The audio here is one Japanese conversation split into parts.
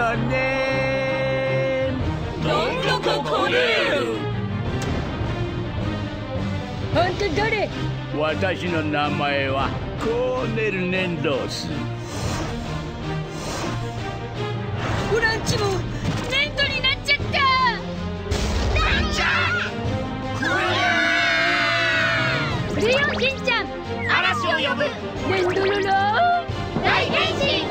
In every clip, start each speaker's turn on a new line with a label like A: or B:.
A: よね。
B: なんだかコネル。
C: あんた誰？
A: 私の名前はコーネル・ネンドース。
C: オラんちも粘土になっちゃった。
B: なんじゃ
C: クレヨンしんちゃん、
B: 嵐を呼ぶ
C: 粘土の
B: 大変身。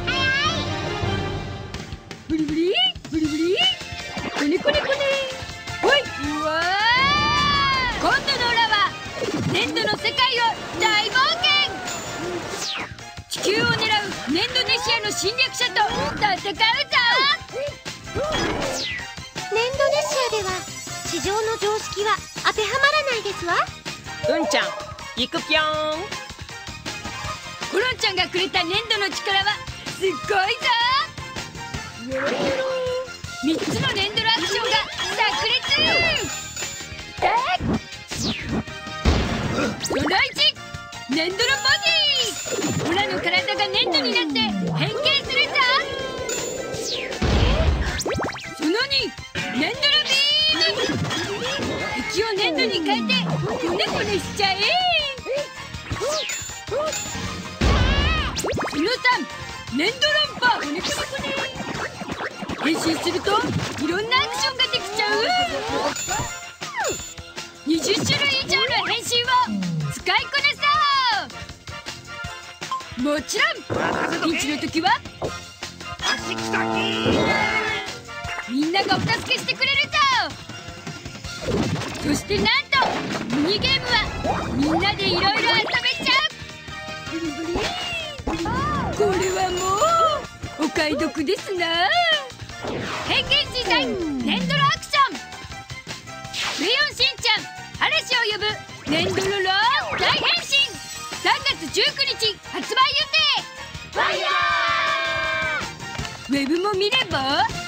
C: ブリブリブリブリコネコネコネ。ほいうわー、今度のオラは粘土の世界を大冒険。地球を狙う粘土ネシアの侵略者と戦うぞ。
D: 粘土ネシアでは地上の常識は当てはまらないですわ。
E: うんちゃん行くぴょーん。
C: コロンちゃんがくれた粘土の力はすっごいぞ。3つの粘土のアクションが炸裂。その1、粘土のボディ。オラの体が粘土になって変形するぞ。その2、粘土のビーム。敵を粘土に変えてコネコネしちゃえ。その3、粘土論破。コネコネコネ。変身するといろんなアクションができちゃう。20種類以上の変身を使いこなそう。もちろんピンチの時は
B: 足きたき。
C: みんながお助けしてくれるぞ。そしてなんとミニゲームはみんなでいろいろ遊べちゃう。これはもうお買い得ですな。変形自在粘土のアクション。クレヨンしんちゃん嵐を呼ぶ粘土の大変身。3月19日発売予定。
B: ファイヤー。
C: ウェブも見れば